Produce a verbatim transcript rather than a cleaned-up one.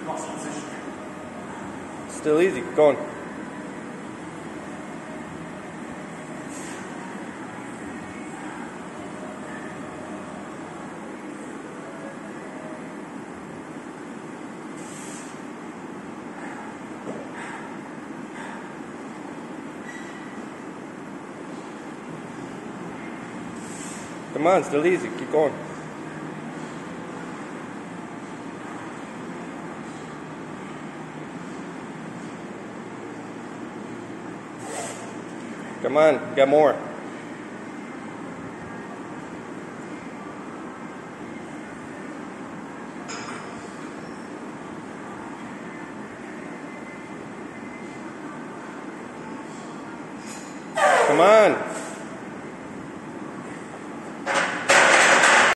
Lost position. Still easy. Keep going. Come on, still easy. Keep going. Come on, get more. Come on.